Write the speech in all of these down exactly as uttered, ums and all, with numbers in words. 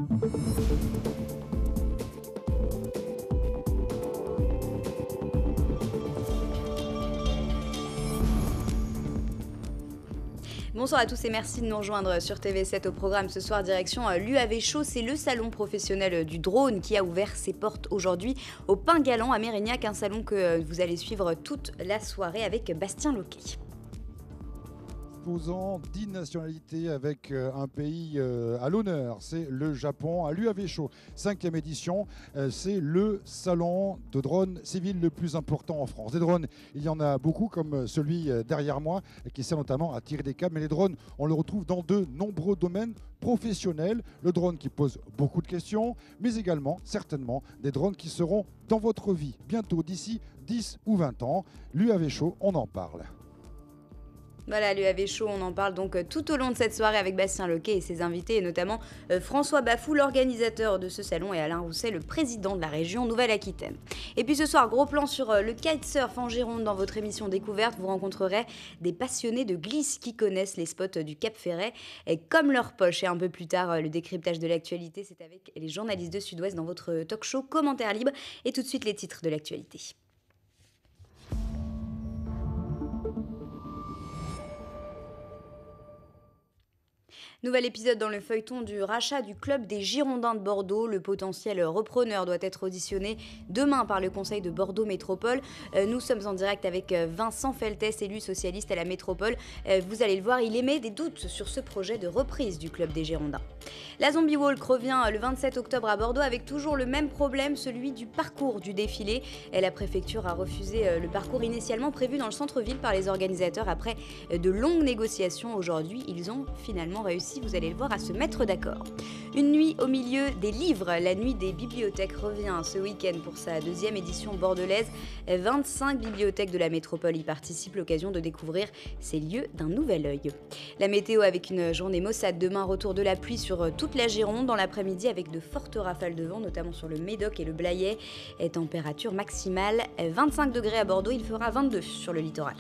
Bonsoir à tous et merci de nous rejoindre sur T V sept au programme ce soir. Direction l'U A V Show, c'est le salon professionnel du drone qui a ouvert ses portes aujourd'hui au Pain Galant à Mérignac, un salon que vous allez suivre toute la soirée avec Bastien Loquet. Posant dix nationalités avec un pays à l'honneur, c'est le Japon à l'U A V Show, cinquième édition, c'est le salon de drones civils le plus important en France. Des drones, il y en a beaucoup comme celui derrière moi qui sert notamment à tirer des câbles, mais les drones, on le retrouve dans de nombreux domaines professionnels. Le drone qui pose beaucoup de questions, mais également certainement des drones qui seront dans votre vie bientôt, d'ici dix ou vingt ans. L'U A V Show, on en parle. Voilà, l'U A V Show, on en parle donc tout au long de cette soirée avec Bastien Loquet et ses invités, et notamment euh, François Bafou, l'organisateur de ce salon, et Alain Rousset, le président de la région Nouvelle-Aquitaine. Et puis ce soir, gros plan sur euh, le kitesurf en Gironde dans votre émission Découverte. Vous rencontrerez des passionnés de glisse qui connaissent les spots du Cap Ferret et comme leur poche. Et un peu plus tard, euh, le décryptage de l'actualité, c'est avec les journalistes de Sud-Ouest dans votre talk show Commentaire libre. Et tout de suite, les titres de l'actualité. Nouvel épisode dans le feuilleton du rachat du club des Girondins de Bordeaux. Le potentiel repreneur doit être auditionné demain par le Conseil de Bordeaux Métropole. Euh, nous sommes en direct avec Vincent Feltès, élu socialiste à la Métropole. Euh, vous allez le voir, il émet des doutes sur ce projet de reprise du club des Girondins. La Zombie Walk revient le vingt-sept octobre à Bordeaux avec toujours le même problème, celui du parcours du défilé. Et la préfecture a refusé le parcours initialement prévu dans le centre-ville par les organisateurs après de longues négociations. Aujourd'hui, ils ont finalement réussi, vous allez le voir, à se mettre d'accord. Une nuit au milieu des livres, la nuit des bibliothèques revient ce week-end pour sa deuxième édition bordelaise. vingt-cinq bibliothèques de la métropole y participent, l'occasion de découvrir ces lieux d'un nouvel œil. La météo avec une journée maussade demain, retour de la pluie sur toute la Gironde dans l'après-midi avec de fortes rafales de vent, notamment sur le Médoc et le Blayais. Et température maximale vingt-cinq degrés à Bordeaux, il fera vingt-deux sur le littoral.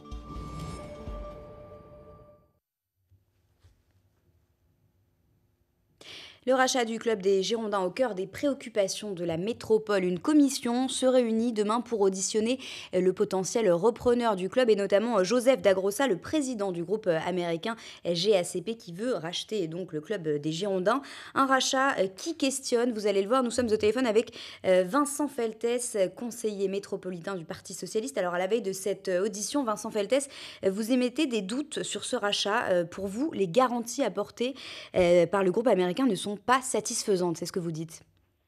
Le rachat du club des Girondins au cœur des préoccupations de la métropole. Une commission se réunit demain pour auditionner le potentiel repreneur du club et notamment Joseph Dagrossa, le président du groupe américain G A C P qui veut racheter donc le club des Girondins. Un rachat qui questionne, vous allez le voir, nous sommes au téléphone avec Vincent Feltès, conseiller métropolitain du Parti socialiste. Alors à la veille de cette audition, Vincent Feltès, vous émettez des doutes sur ce rachat. Pour vous, les garanties apportées par le groupe américain ne sont pas satisfaisante, c'est ce que vous dites.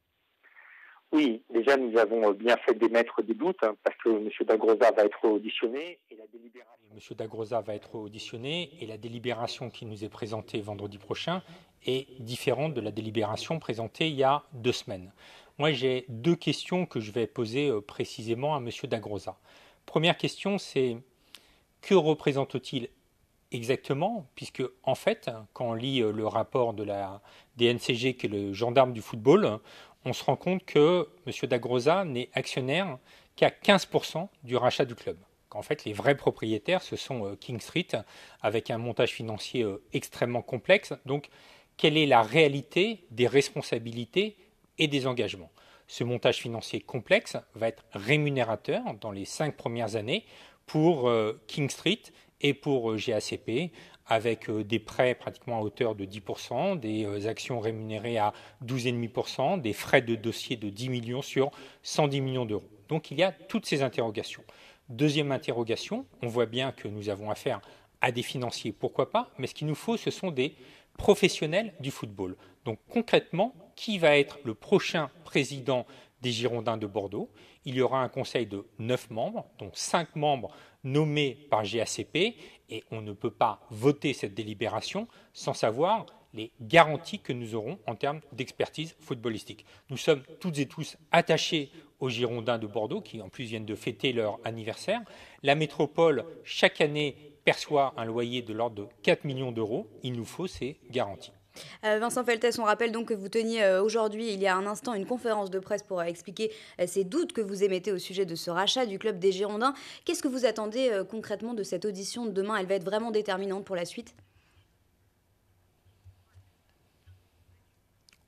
Oui, déjà nous avons bien fait d'émettre des doutes hein, parce que M. Dagrossa va être auditionné et la délibération. M. Dagrossa va être auditionné et la délibération qui nous est présentée vendredi prochain est différente de la délibération présentée il y a deux semaines. Moi, j'ai deux questions que je vais poser euh, précisément à M. Dagrossa. Première question, c'est que représente-t-il exactement, puisque en fait, quand on lit le rapport de la D N C G, qui est le gendarme du football, on se rend compte que M. Dagrossa n'est actionnaire qu'à quinze pour cent du rachat du club. Qu'en fait, les vrais propriétaires, ce sont King Street, avec un montage financier extrêmement complexe. Donc, quelle est la réalité des responsabilités et des engagements ? Ce montage financier complexe va être rémunérateur dans les cinq premières années pour King Street et pour G A C P, avec des prêts pratiquement à hauteur de dix pour cent, des actions rémunérées à douze virgule cinq pour cent, des frais de dossier de dix millions sur cent dix millions d'euros. Donc il y a toutes ces interrogations. Deuxième interrogation, on voit bien que nous avons affaire à des financiers, pourquoi pas, mais ce qu'il nous faut, ce sont des professionnels du football. Donc concrètement, qui va être le prochain président des Girondins de Bordeaux? Il y aura un conseil de neuf membres, dont cinq membres nommés par G A C P, et on ne peut pas voter cette délibération sans savoir les garanties que nous aurons en termes d'expertise footballistique. Nous sommes toutes et tous attachés aux Girondins de Bordeaux, qui en plus viennent de fêter leur anniversaire. La métropole, chaque année, perçoit un loyer de l'ordre de quatre millions d'euros. Il nous faut ces garanties. Euh, Vincent Feltès, on rappelle donc que vous teniez euh, aujourd'hui, il y a un instant, une conférence de presse pour euh, expliquer euh, ces doutes que vous émettez au sujet de ce rachat du club des Girondins. Qu'est-ce que vous attendez euh, concrètement de cette audition de demain? Elle va être vraiment déterminante pour la suite?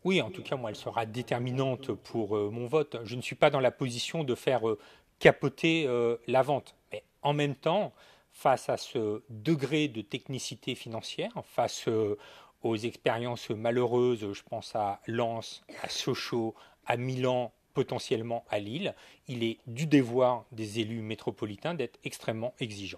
Oui, en tout cas, moi, elle sera déterminante pour euh, mon vote. Je ne suis pas dans la position de faire euh, capoter euh, la vente. Mais en même temps, face à ce degré de technicité financière, face euh, aux expériences malheureuses, je pense à Lens, à Sochaux, à Milan, potentiellement à Lille, il est du devoir des élus métropolitains d'être extrêmement exigeants.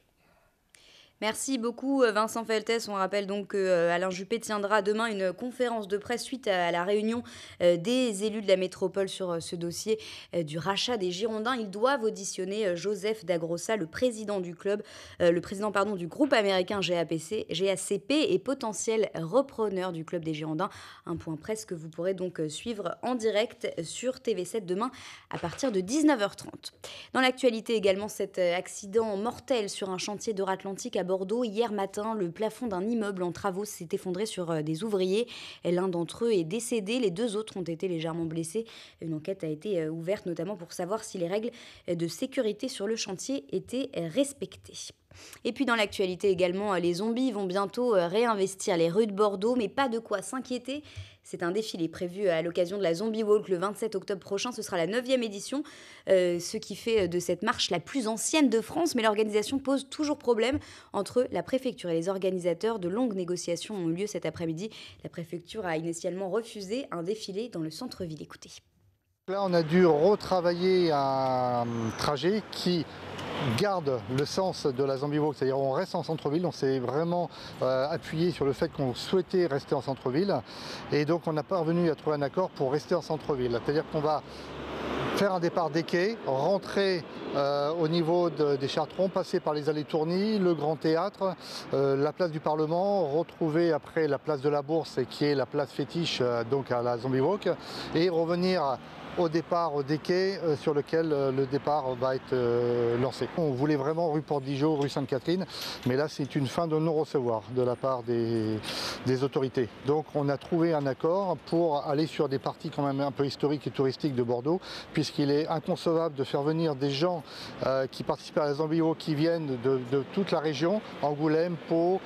Merci beaucoup Vincent Feltès. On rappelle donc qu'Alain Juppé tiendra demain une conférence de presse suite à la réunion euh, des élus de la métropole sur euh, ce dossier euh, du rachat des Girondins. Ils doivent auditionner euh, Joseph Dagrossa, le président du club, euh, le président pardon, du groupe américain G A P C, G A C P et potentiel repreneur du club des Girondins. Un point presse que vous pourrez donc suivre en direct sur T V sept demain à partir de dix-neuf heures trente. Dans l'actualité également, cet accident mortel sur un chantier d'Or-Atlantique à Bordeaux. Hier matin, le plafond d'un immeuble en travaux s'est effondré sur des ouvriers. L'un d'entre eux est décédé, les deux autres ont été légèrement blessés. Une enquête a été ouverte notamment pour savoir si les règles de sécurité sur le chantier étaient respectées. Et puis dans l'actualité également, les zombies vont bientôt réinvestir les rues de Bordeaux, mais pas de quoi s'inquiéter. C'est un défilé prévu à l'occasion de la Zombie Walk le vingt-sept octobre prochain. Ce sera la neuvième édition, euh, ce qui fait de cette marche la plus ancienne de France. Mais l'organisation pose toujours problème entre la préfecture et les organisateurs. De longues négociations ont eu lieu cet après-midi. La préfecture a initialement refusé un défilé dans le centre-ville. Écoutez. Là, on a dû retravailler un trajet qui garde le sens de la Zombie Walk, c'est-à-dire on reste en centre-ville, on s'est vraiment euh, appuyé sur le fait qu'on souhaitait rester en centre-ville et donc on n'a pas revenu à trouver un accord pour rester en centre-ville, c'est-à-dire qu'on va faire un départ des quais, rentrer euh, au niveau de, des Chartrons, passer par les allées Tourny, le Grand Théâtre, euh, la place du Parlement, retrouver après la place de la Bourse qui est la place fétiche euh, donc à la Zombie Walk et revenir au départ des quais euh, sur lequel euh, le départ va être euh, lancé. On voulait vraiment rue Porte-Dijon, rue Sainte-Catherine, mais là c'est une fin de non-recevoir de la part des, des autorités. Donc on a trouvé un accord pour aller sur des parties quand même un peu historiques et touristiques de Bordeaux, puisqu'il est inconcevable de faire venir des gens euh, qui participent à la Zombie Walk qui viennent de, de toute la région, Angoulême, Pau,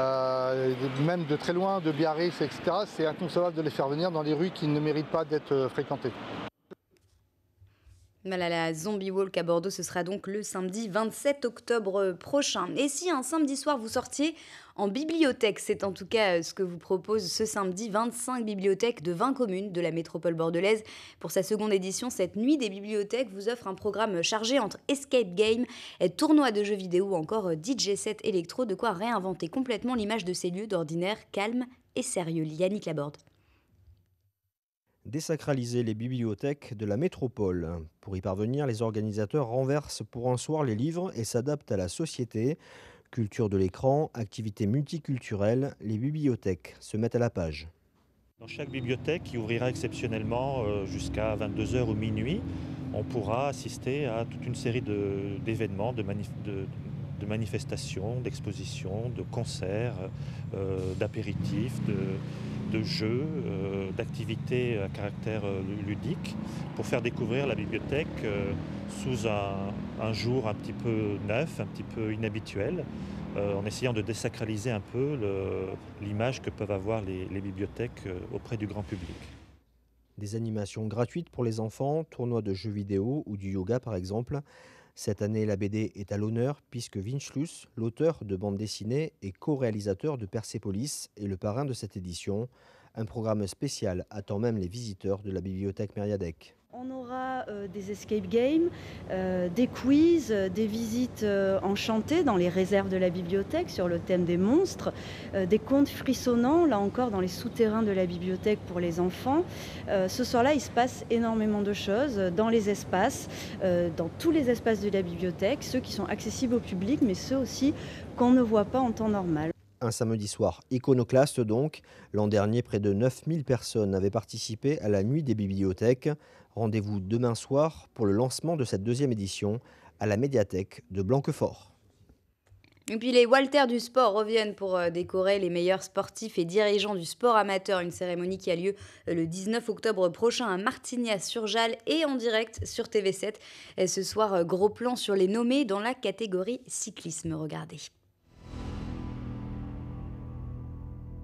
euh, même de très loin, de Biarritz, et cetera. C'est inconcevable de les faire venir dans les rues qui ne méritent pas d'être fréquentées. Voilà, la Zombie Walk à Bordeaux, ce sera donc le samedi vingt-sept octobre prochain. Et si un samedi soir vous sortiez en bibliothèque, c'est en tout cas ce que vous propose ce samedi vingt-cinq bibliothèques de vingt communes de la métropole bordelaise. Pour sa seconde édition, cette nuit des bibliothèques vous offre un programme chargé entre escape game, tournois de jeux vidéo ou encore D J set électro, de quoi réinventer complètement l'image de ces lieux d'ordinaire calmes et sérieux. Yannick Laborde. Désacraliser les bibliothèques de la métropole. Pour y parvenir, les organisateurs renversent pour un soir les livres et s'adaptent à la société. Culture de l'écran, activités multiculturelles, les bibliothèques se mettent à la page. Dans chaque bibliothèque qui ouvrira exceptionnellement jusqu'à vingt-deux heures ou minuit, on pourra assister à toute une série de, d'événements, de, manif- de, de manifestations, d'expositions, de concerts, euh, d'apéritifs, de... de jeux, euh, d'activités à caractère euh, ludique pour faire découvrir la bibliothèque euh, sous un, un jour un petit peu neuf, un petit peu inhabituel, euh, en essayant de désacraliser un peu le, l'image que peuvent avoir les, les bibliothèques euh, auprès du grand public. Des animations gratuites pour les enfants, tournois de jeux vidéo ou du yoga par exemple. Cette année, la B D est à l'honneur puisque Vince Luce, l'auteur de bande dessinée et co-réalisateur de Persépolis, est le parrain de cette édition. Un programme spécial attend même les visiteurs de la bibliothèque Mériadec. On aura euh, des escape games, euh, des quiz, euh, des visites euh, enchantées dans les réserves de la bibliothèque sur le thème des monstres, euh, des contes frissonnants, là encore dans les souterrains de la bibliothèque pour les enfants. Euh, ce soir-là, il se passe énormément de choses dans les espaces, euh, dans tous les espaces de la bibliothèque, ceux qui sont accessibles au public, mais ceux aussi qu'on ne voit pas en temps normal. Un samedi soir iconoclaste donc. L'an dernier, près de neuf mille personnes avaient participé à la nuit des bibliothèques. Rendez-vous demain soir pour le lancement de cette deuxième édition à la médiathèque de Blanquefort. Et puis les Walters du sport reviennent pour décorer les meilleurs sportifs et dirigeants du sport amateur. Une cérémonie qui a lieu le dix-neuf octobre prochain à Martignas-sur-Jalles et en direct sur T V sept. Et ce soir, gros plan sur les nommés dans la catégorie cyclisme. Regardez.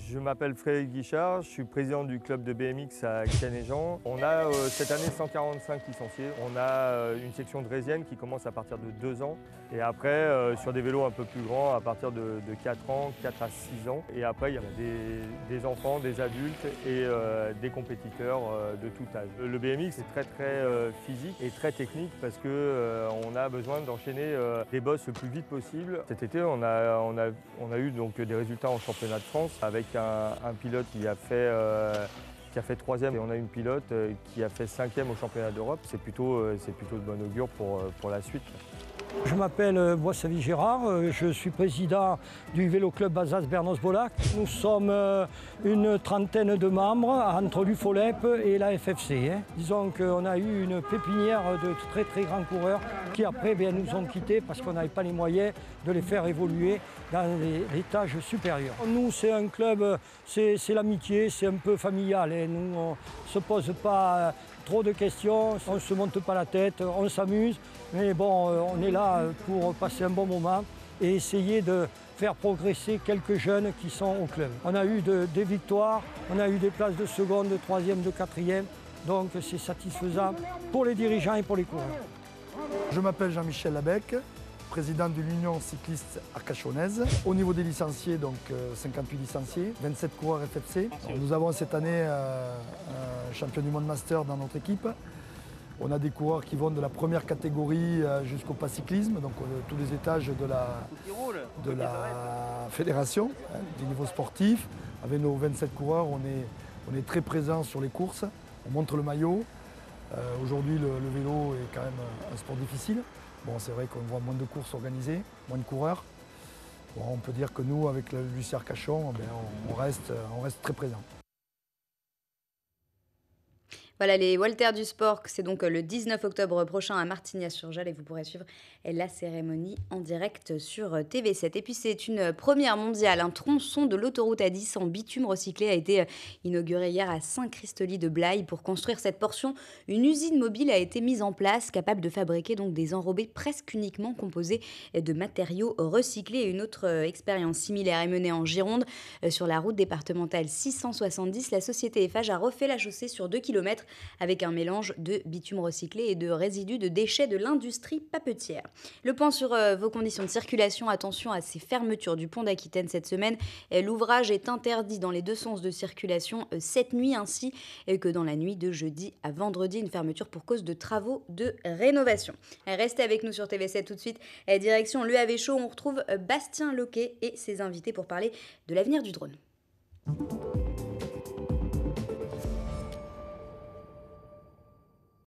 Je m'appelle Frédéric Guichard, je suis président du club de B M X à Canet-Jean. On a euh, cette année cent quarante-cinq licenciés. On a euh, une section draisienne qui commence à partir de deux ans et après euh, sur des vélos un peu plus grands à partir de, de quatre ans, quatre à six ans. Et après il y a des, des enfants, des adultes et euh, des compétiteurs euh, de tout âge. Le B M X est très très euh, physique et très technique parce qu'on euh, a besoin d'enchaîner euh, les bosses le plus vite possible. Cet été on a, on a, on a eu donc des résultats en championnat de France avec un, un pilote qui a fait euh, qui a fait troisième et on a une pilote euh, qui a fait cinquième au championnat d'Europe. C'est plutôt, euh, c'est plutôt de bon augure pour, euh, pour la suite. Je m'appelle Boissavy Gérard, je suis président du vélo club Alsace-Bernos-Bolac. Nous sommes une trentaine de membres entre l'U F O L E P et la F F C. Disons qu'on a eu une pépinière de très très grands coureurs qui après bien, nous ont quittés parce qu'on n'avait pas les moyens de les faire évoluer dans les, les tâches supérieures. Nous c'est un club, c'est l'amitié, c'est un peu familial. Hein. Nous on ne se pose pas trop de questions, on ne se monte pas la tête, on s'amuse. Mais bon, on est là pour passer un bon moment et essayer de faire progresser quelques jeunes qui sont au club. On a eu de, des victoires, on a eu des places de seconde, de troisième, de quatrième. Donc c'est satisfaisant pour les dirigeants et pour les coureurs. Je m'appelle Jean-Michel Labec, président de l'Union cycliste arcachonnaise. Au niveau des licenciés, donc cinquante-huit licenciés, vingt-sept coureurs F F C. Alors, nous avons cette année euh, un champion du monde master dans notre équipe. On a des coureurs qui vont de la première catégorie jusqu'au pas cyclisme, donc euh, tous les étages de la, de la fédération, hein, du niveau sportif. Avec nos vingt-sept coureurs, on est, on est très présents sur les courses, on montre le maillot. Euh, Aujourd'hui, le, le vélo est quand même un sport difficile. Bon, c'est vrai qu'on voit moins de courses organisées, moins de coureurs. Bon, on peut dire que nous, avec le L U C Arcachon, ben, on, on, reste, on reste très présents. Voilà, les Walters du sport, c'est donc le dix-neuf octobre prochain à Martignas-sur-Jalles et vous pourrez suivre la cérémonie en direct sur T V sept. Et puis c'est une première mondiale, un tronçon de l'autoroute A dix en bitume recyclé a été inauguré hier à Saint-Christoly-de-Blaye. Pour construire cette portion, une usine mobile a été mise en place, capable de fabriquer donc des enrobés presque uniquement composés de matériaux recyclés. Et une autre expérience similaire est menée en Gironde. Sur la route départementale six cent soixante-dix, la société Eiffage a refait la chaussée sur deux kilomètres avec un mélange de bitume recyclé et de résidus de déchets de l'industrie papetière. Le point sur euh, vos conditions de circulation. Attention à ces fermetures du pont d'Aquitaine cette semaine. L'ouvrage est interdit dans les deux sens de circulation euh, cette nuit, ainsi que dans la nuit de jeudi à vendredi. Une fermeture pour cause de travaux de rénovation. Restez avec nous sur T V sept tout de suite. Direction l'U A V Show, on retrouve Bastien Loquet et ses invités pour parler de l'avenir du drone.